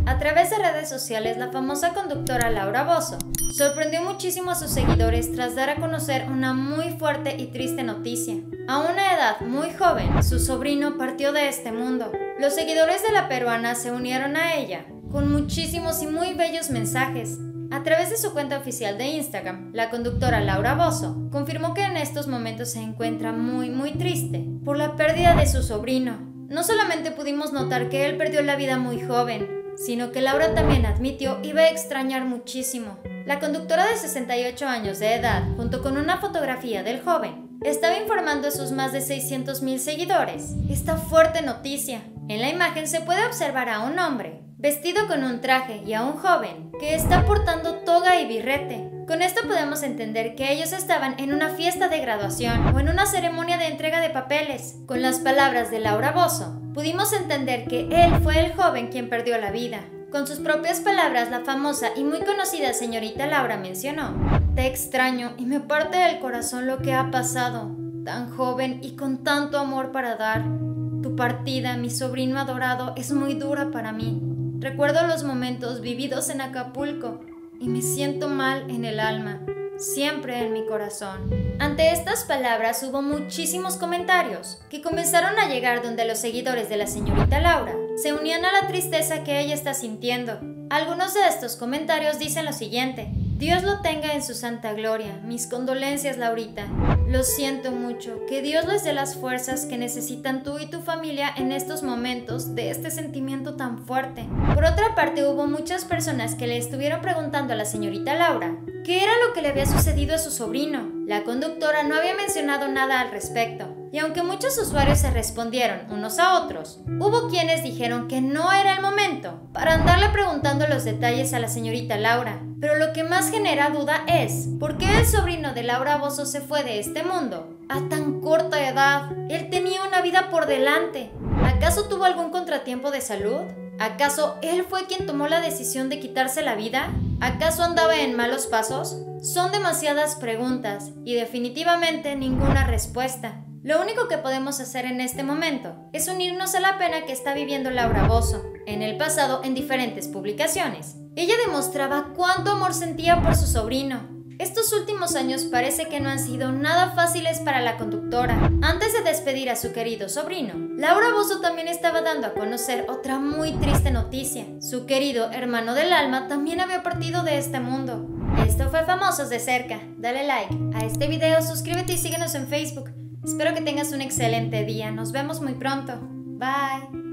A través de redes sociales, la famosa conductora Laura Bozzo sorprendió muchísimo a sus seguidores tras dar a conocer una muy fuerte y triste noticia. A una edad muy joven, su sobrino partió de este mundo. Los seguidores de la peruana se unieron a ella con muchísimos y muy bellos mensajes. A través de su cuenta oficial de Instagram, la conductora Laura Bozzo confirmó que en estos momentos se encuentra muy triste por la pérdida de su sobrino. No solamente pudimos notar que él perdió la vida muy joven, sino que Laura también admitió iba a extrañar muchísimo. La conductora de 68 años de edad, junto con una fotografía del joven, estaba informando a sus más de 600,000 seguidores esta fuerte noticia. En la imagen se puede observar a un hombre vestido con un traje y a un joven que está portando toga y birrete. Con esto podemos entender que ellos estaban en una fiesta de graduación o en una ceremonia de entrega de papeles. Con las palabras de Laura Bozzo, pudimos entender que él fue el joven quien perdió la vida. Con sus propias palabras, la famosa y muy conocida señorita Laura mencionó: "Te extraño y me parte el corazón lo que ha pasado. Tan joven y con tanto amor para dar. Tu partida, mi sobrino adorado, es muy dura para mí. Recuerdo los momentos vividos en Acapulco y me siento mal en el alma, siempre en mi corazón". Ante estas palabras hubo muchísimos comentarios que comenzaron a llegar donde los seguidores de la señorita Laura se unían a la tristeza que ella está sintiendo. Algunos de estos comentarios dicen lo siguiente: "Dios lo tenga en su santa gloria, mis condolencias, Laurita. Lo siento mucho, que Dios les dé las fuerzas que necesitan tú y tu familia en estos momentos de este sentimiento tan fuerte". Por otra parte, hubo muchas personas que le estuvieron preguntando a la señorita Laura qué era lo que le había sucedido a su sobrino. La conductora no había mencionado nada al respecto, y aunque muchos usuarios se respondieron unos a otros, hubo quienes dijeron que no era el momento para andarle preguntando los detalles a la señorita Laura. Pero lo que más genera duda es ¿por qué el sobrino de Laura Bozzo se fue de este mundo a tan corta edad? Él tenía una vida por delante. ¿Acaso tuvo algún contratiempo de salud? ¿Acaso él fue quien tomó la decisión de quitarse la vida? ¿Acaso andaba en malos pasos? Son demasiadas preguntas y definitivamente ninguna respuesta. Lo único que podemos hacer en este momento es unirnos a la pena que está viviendo Laura Bozzo. En el pasado, en diferentes publicaciones, ella demostraba cuánto amor sentía por su sobrino. Estos últimos años parece que no han sido nada fáciles para la conductora. Antes de despedir a su querido sobrino, Laura Bozzo también estaba dando a conocer otra muy triste noticia. Su querido hermano del alma también había partido de este mundo. Esto fue Famosos de Cerca. Dale like a este video, suscríbete y síguenos en Facebook. Espero que tengas un excelente día. Nos vemos muy pronto. Bye.